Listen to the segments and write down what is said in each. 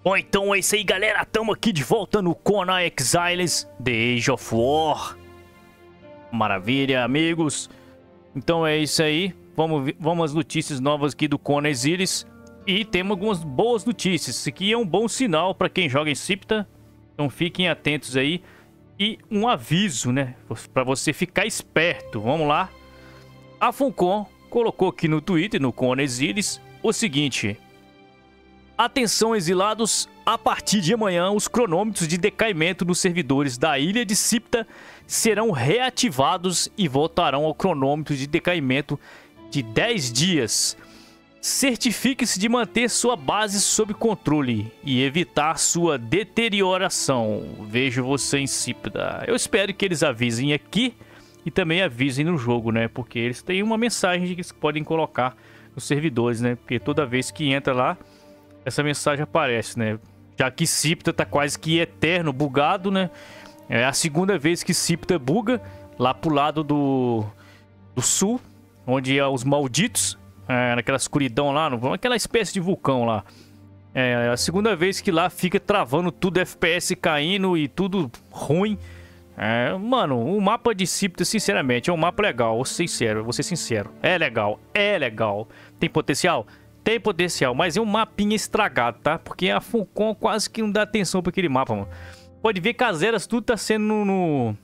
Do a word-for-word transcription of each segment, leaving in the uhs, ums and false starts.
Bom, então é isso aí, galera. Tamo aqui de volta no Conan Exiles The Age of War. Maravilha, amigos. Então é isso aí. Vamos, vamos às notícias novas aqui do Conan Exiles. E temos algumas boas notícias. Isso aqui é um bom sinal para quem joga em Siptah. Então fiquem atentos aí. E um aviso, né? Para você ficar esperto. Vamos lá. A Funcom colocou aqui no Twitter, no Conan Exiles, o seguinte: atenção, exilados, a partir de amanhã os cronômetros de decaimento nos servidores da ilha de Siptah serão reativados e voltarão ao cronômetro de decaimento de dez dias. Certifique-se de manter sua base sob controle e evitar sua deterioração. Vejo você em Siptah. Eu espero que eles avisem aqui e também avisem no jogo, né? Porque eles têm uma mensagem que eles podem colocar nos servidores, né? Porque toda vez que entra lá, essa mensagem aparece, né? Já que Siptah tá quase que eterno, bugado, né? É a segunda vez que Siptah buga, lá pro lado do, do sul, onde é os malditos, é, naquela escuridão lá, no, aquela espécie de vulcão lá. É a segunda vez que lá fica travando tudo, F P S caindo e tudo ruim. É, mano, o mapa de Siptah, sinceramente, é um mapa legal, vou ser sincero, vou ser sincero. É legal, é legal. Tem potencial? Tem potencial, mas é um mapinha estragado, tá? Porque a Funcom quase que não dá atenção pra aquele mapa, mano. Pode ver que as eras tudo tá sendo no...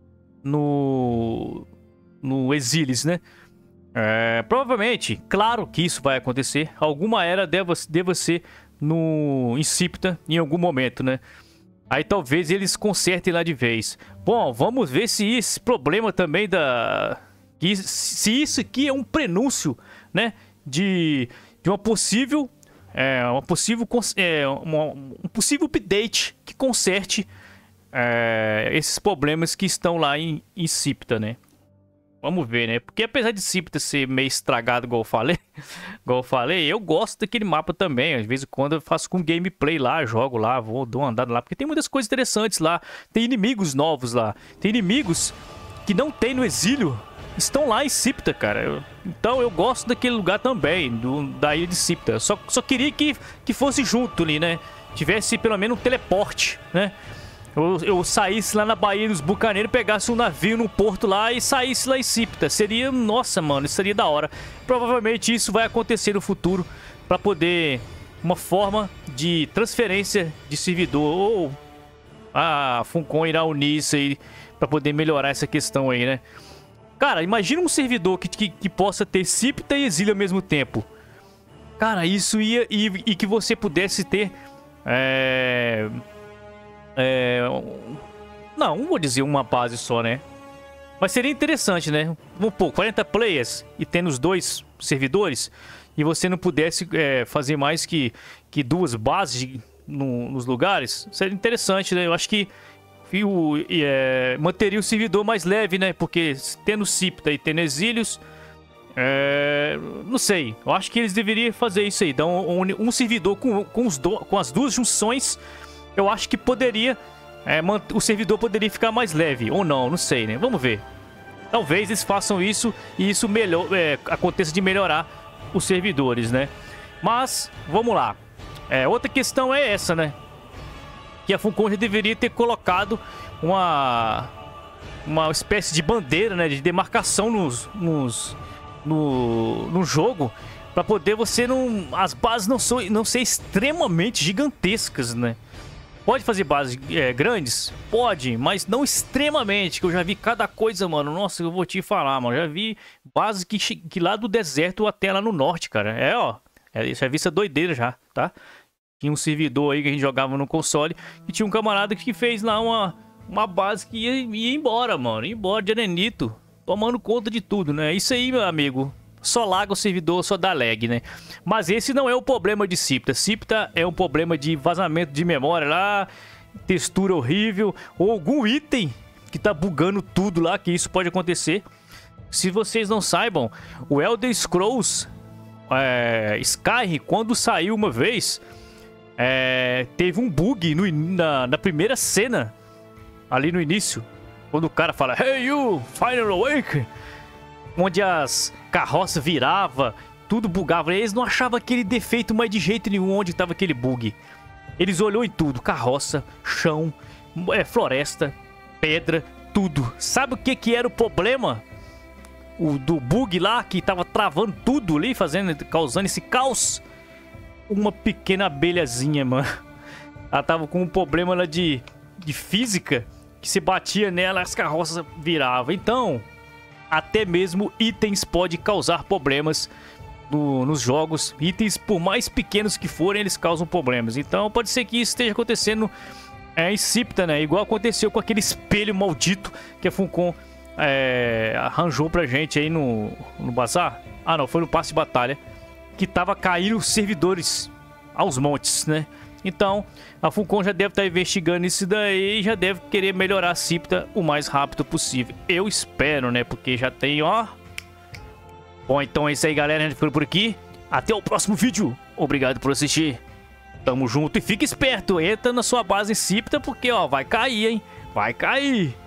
No... No Exiles, né? É, provavelmente, claro que isso vai acontecer. Alguma era deva, deva ser no... Em Siptah, em algum momento, né? Aí talvez eles consertem lá de vez. Bom, vamos ver se esse problema também da... Que, se isso aqui é um prenúncio, né? De... De uma possível, é, uma possível, é, uma, um possível update que conserte é, esses problemas que estão lá em, em Siptah, né? Vamos ver, né? Porque apesar de Siptah ser meio estragado, igual eu falei, igual eu falei, eu gosto daquele mapa também. Às vezes quando eu faço com gameplay lá, jogo lá, vou dou uma andada lá, porque tem muitas coisas interessantes lá. Tem inimigos novos lá, tem inimigos que não tem no exílio. Estão lá em Siptah, cara. Eu, então eu gosto daquele lugar também, do, da ilha de Siptah. Só, só queria que, que fosse junto ali, né? Tivesse pelo menos um teleporte, né? Eu, eu saísse lá na Baía dos Bucaneiros, pegasse um navio no porto lá e saísse lá em Siptah. Seria, nossa, mano, isso seria da hora. Provavelmente isso vai acontecer no futuro para poder uma forma de transferência de servidor. Ou a Funcom irá unir isso aí para poder melhorar essa questão aí, né? Cara, imagina um servidor que, que, que possa ter Siptah e exílio ao mesmo tempo. Cara, isso ia... E, e que você pudesse ter... É... É... Não, não vou dizer uma base só, né? Mas seria interessante, né? Vamos pôr quarenta players e tendo os dois servidores. E você não pudesse é, fazer mais que, que duas bases de, no, nos lugares. Seria interessante, né? Eu acho que... E o, e, é, manteria o servidor mais leve, né? Porque tendo Siptah e tendo exílios, é, não sei. Eu acho que eles deveriam fazer isso aí. Então, um, um servidor com, com, os do, com as duas junções, eu acho que poderia... É, o servidor poderia ficar mais leve. Ou não, não sei, né? Vamos ver. Talvez eles façam isso e isso melhor, é, aconteça de melhorar os servidores, né? Mas, vamos lá. É, outra questão é essa, né? Que a Funcom já deveria ter colocado uma uma espécie de bandeira, né, de demarcação nos, nos no, no jogo, para poder você não as bases não são não ser extremamente gigantescas, né? Pode fazer bases é, grandes, pode, mas não extremamente. Que eu já vi cada coisa, mano. Nossa, eu vou te falar, mano. Já vi bases que que lá do deserto até lá no norte, cara. É, ó, é, já vi essa doideira já, tá? Tinha um servidor aí que a gente jogava no console e tinha um camarada que fez lá uma, uma base que ia, ia embora, mano. Ia embora de arenito, tomando conta de tudo, né? Isso aí, meu amigo, só laga o servidor, só dá lag, né? Mas esse não é o problema de Siptah. Siptah é um problema de vazamento de memória lá, textura horrível, ou algum item que tá bugando tudo lá, que isso pode acontecer. Se vocês não saibam, o Elder Scrolls é, Skyrim, quando saiu uma vez... É, teve um bug no, na, na primeira cena, ali no início, quando o cara fala "Hey you, finally awake", onde as carroças viravam, tudo bugava. Eles não achavam aquele defeito mais de jeito nenhum onde estava aquele bug. Eles olhou em tudo, carroça, chão, é, floresta, pedra, tudo. Sabe o que que era o problema? O do bug lá, que tava travando tudo ali, fazendo, causando esse caos. Uma pequena abelhazinha, mano. Ela tava com um problema lá de, de física, que se batia nela, as carroças viravam. Então, até mesmo itens podem causar problemas no, nos jogos. Itens, por mais pequenos que forem, eles causam problemas. Então, pode ser que isso esteja acontecendo é, em Siptah, né? Igual aconteceu com aquele espelho maldito que a Funcom é, arranjou pra gente aí no, no bazar. Ah, não, foi no passe de batalha. Que tava caindo servidores aos montes, né? Então, a Funcom já deve estar investigando isso daí e já deve querer melhorar a Siptah o mais rápido possível. Eu espero, né? Porque já tem, ó... Bom, então é isso aí, galera. A gente ficou por aqui. Até o próximo vídeo. Obrigado por assistir. Tamo junto e fique esperto. Entra na sua base em Siptah porque, ó, vai cair, hein? Vai cair.